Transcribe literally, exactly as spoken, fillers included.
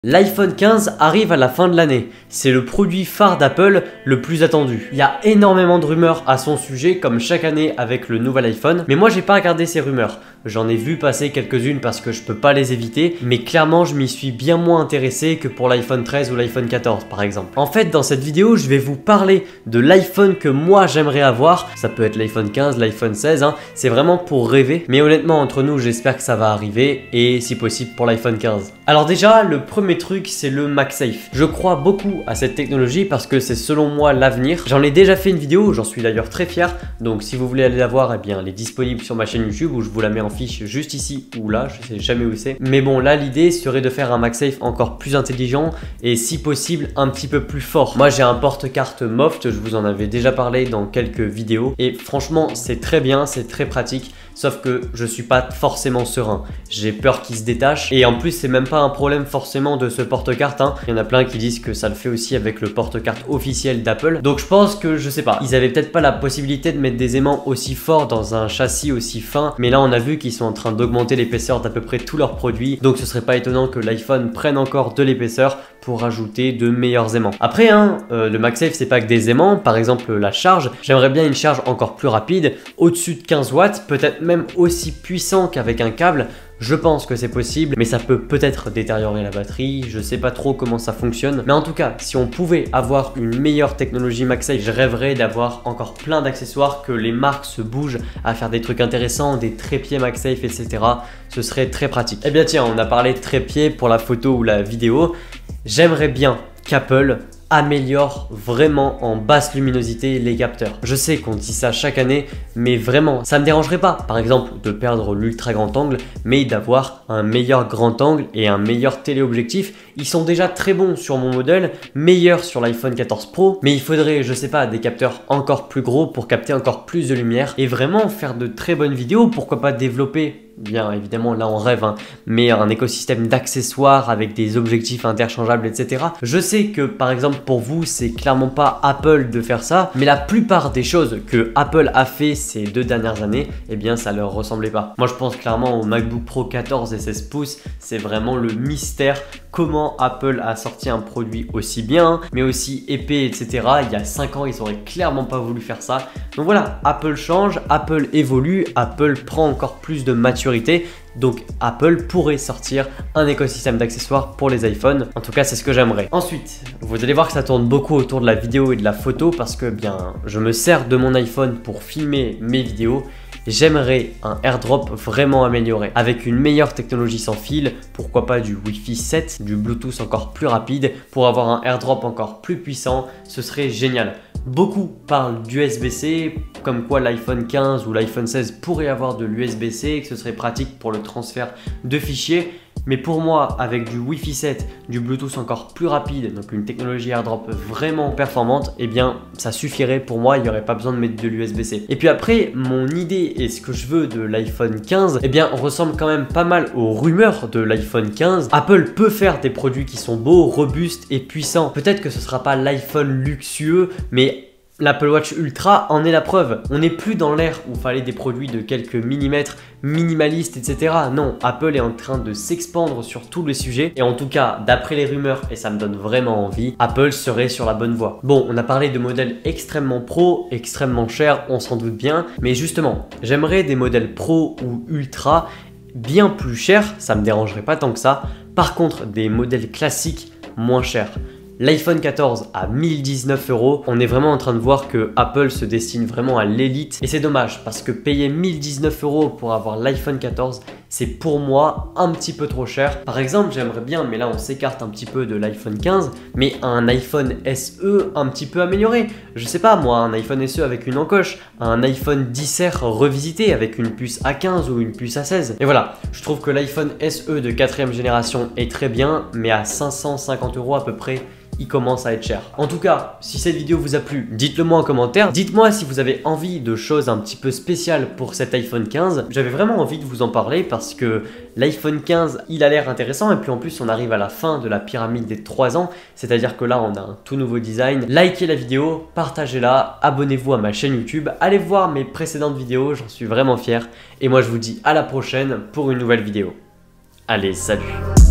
L'iPhone quinze arrive à la fin de l'année, c'est le produit phare d'Apple le plus attendu. Il y a énormément de rumeurs à son sujet comme chaque année avec le nouvel iPhone, mais moi j'ai pas regardé ces rumeurs. J'en ai vu passer quelques-unes parce que je peux pas les éviter, mais clairement je m'y suis bien moins intéressé que pour l'iPhone treize ou l'iPhone quatorze par exemple. En fait dans cette vidéo je vais vous parler de l'iPhone que moi j'aimerais avoir, ça peut être l'iPhone quinze, l'iPhone seize, hein. C'est vraiment pour rêver, mais honnêtement entre nous j'espère que ça va arriver et si possible pour l'iPhone quinze. Alors déjà le premier truc c'est le MagSafe. Je crois beaucoup à cette technologie parce que c'est selon moi l'avenir. J'en ai déjà fait une vidéo, j'en suis d'ailleurs très fier, donc si vous voulez aller la voir, eh bien elle est disponible sur ma chaîne YouTube où je vous la mets en fiche juste ici ou là, je sais jamais où c'est. Mais bon là l'idée serait de faire un MagSafe encore plus intelligent et si possible un petit peu plus fort. Moi j'ai un porte-carte Moft, je vous en avais déjà parlé dans quelques vidéos et franchement c'est très bien, c'est très pratique. Sauf que je suis pas forcément serein, j'ai peur qu'il se détache et en plus c'est même pas un problème forcément de ce porte-carte, hein. Il y en a plein qui disent que ça le fait aussi avec le porte-carte officiel d'Apple. Donc je pense que je sais pas, ils avaient peut-être pas la possibilité de mettre des aimants aussi forts dans un châssis aussi fin, mais là on a vu qu'ils sont en train d'augmenter l'épaisseur d'à peu près tous leurs produits, donc ce serait pas étonnant que l'iPhone prenne encore de l'épaisseur pour ajouter de meilleurs aimants. Après hein, euh, le MagSafe c'est pas que des aimants, par exemple la charge, j'aimerais bien une charge encore plus rapide, au-dessus de quinze watts, peut-être même aussi puissant qu'avec un câble. Je pense que c'est possible, mais ça peut peut-être détériorer la batterie, je sais pas trop comment ça fonctionne. Mais en tout cas, si on pouvait avoir une meilleure technologie MagSafe, je rêverais d'avoir encore plein d'accessoires, que les marques se bougent à faire des trucs intéressants, des trépieds MagSafe, et cetera. Ce serait très pratique. Eh bien tiens, on a parlé de trépieds pour la photo ou la vidéo. J'aimerais bien qu'Apple améliore vraiment en basse luminosité les capteurs. Je sais qu'on dit ça chaque année, mais vraiment, ça me dérangerait pas, par exemple, de perdre l'ultra grand angle, mais d'avoir un meilleur grand angle et un meilleur téléobjectif. Ils sont déjà très bons sur mon modèle, meilleurs sur l'iPhone quatorze Pro, mais il faudrait, je sais pas, des capteurs encore plus gros pour capter encore plus de lumière et vraiment faire de très bonnes vidéos. Pourquoi pas développer, bien évidemment là on rêve, hein, mais un écosystème d'accessoires avec des objectifs interchangeables, et cetera. Je sais que par exemple pour vous c'est clairement pas Apple de faire ça, mais la plupart des choses que Apple a fait ces deux dernières années, eh bien ça leur ressemblait pas. Moi je pense clairement au MacBook Pro quatorze et seize pouces, c'est vraiment le mystère. Comment Apple a sorti un produit aussi bien, mais aussi épais, et cetera. Il y a cinq ans, ils auraient clairement pas voulu faire ça. Donc voilà, Apple change, Apple évolue, Apple prend encore plus de maturité. Donc Apple pourrait sortir un écosystème d'accessoires pour les iPhones. En tout cas, c'est ce que j'aimerais. Ensuite, vous allez voir que ça tourne beaucoup autour de la vidéo et de la photo parce que bien, je me sers de mon iPhone pour filmer mes vidéos. J'aimerais un AirDrop vraiment amélioré avec une meilleure technologie sans fil, pourquoi pas du Wi-Fi sept, du Bluetooth encore plus rapide pour avoir un AirDrop encore plus puissant, ce serait génial. Beaucoup parlent d'U S B C, comme quoi l'iPhone quinze ou l'iPhone seize pourrait avoir de l'U S B C et que ce serait pratique pour le transfert de fichiers. Mais pour moi, avec du Wi-Fi sept, du Bluetooth encore plus rapide, donc une technologie AirDrop vraiment performante, eh bien ça suffirait pour moi, il n'y aurait pas besoin de mettre de l'U S B C. Et puis après, mon idée et ce que je veux de l'iPhone quinze, eh bien ressemble quand même pas mal aux rumeurs de l'iPhone quinze. Apple peut faire des produits qui sont beaux, robustes et puissants. Peut-être que ce ne sera pas l'iPhone luxueux, mais l'Apple Watch Ultra en est la preuve. On n'est plus dans l'ère où il fallait des produits de quelques millimètres, minimalistes, et cetera. Non, Apple est en train de s'expandre sur tous les sujets. Et en tout cas, d'après les rumeurs, et ça me donne vraiment envie, Apple serait sur la bonne voie. Bon, on a parlé de modèles extrêmement pro, extrêmement chers, on s'en doute bien. Mais justement, j'aimerais des modèles pro ou ultra bien plus chers, ça me dérangerait pas tant que ça. Par contre, des modèles classiques moins chers. L'iPhone quatorze à mille dix-neuf euros, on est vraiment en train de voir que Apple se destine vraiment à l'élite et c'est dommage parce que payer mille dix-neuf euros pour avoir l'iPhone quatorze, c'est pour moi un petit peu trop cher. Par exemple, j'aimerais bien, mais là on s'écarte un petit peu de l'iPhone quinze, mais un iPhone S E un petit peu amélioré. Je sais pas moi, un iPhone S E avec une encoche, un iPhone dix R revisité avec une puce A quinze ou une puce A seize. Et voilà, je trouve que l'iPhone S E de quatrième génération est très bien, mais à cinq cent cinquante euros à peu près, il commence à être cher. En tout cas, si cette vidéo vous a plu, dites-le moi en commentaire. Dites-moi si vous avez envie de choses un petit peu spéciales pour cet iPhone quinze. J'avais vraiment envie de vous en parler parce que l'iPhone quinze, il a l'air intéressant et puis en plus, on arrive à la fin de la pyramide des trois ans. C'est-à-dire que là, on a un tout nouveau design. Likez la vidéo, partagez-la, abonnez-vous à ma chaîne YouTube. Allez voir mes précédentes vidéos, j'en suis vraiment fier. Et moi, je vous dis à la prochaine pour une nouvelle vidéo. Allez, salut!